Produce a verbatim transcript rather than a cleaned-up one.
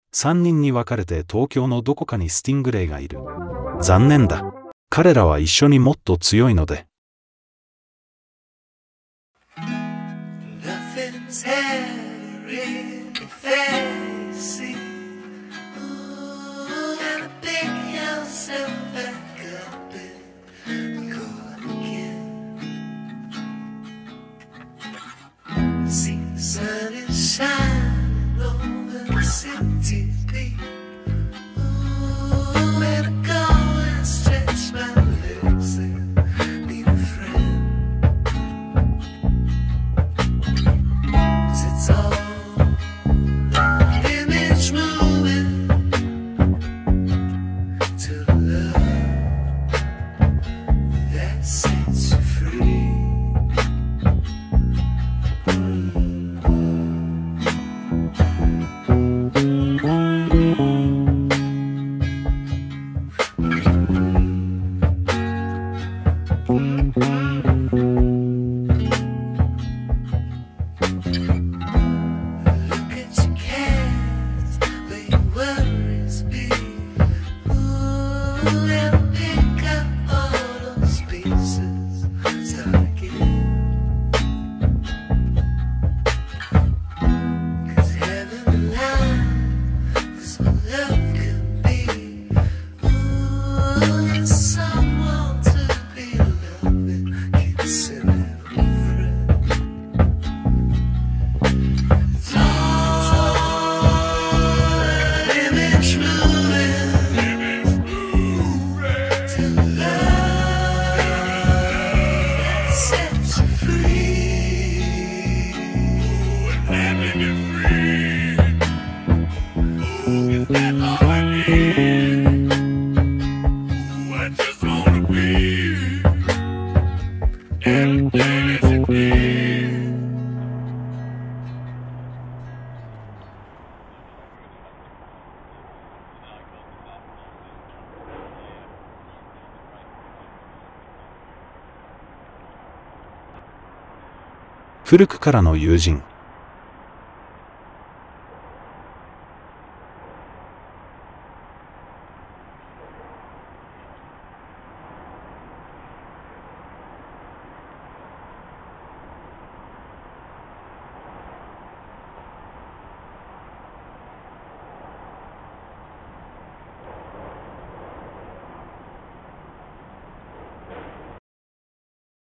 さんにんに分かれて東京のどこかにスティングレイがいる。残念だ。彼らは一緒にもっと強いので。古くからの友人。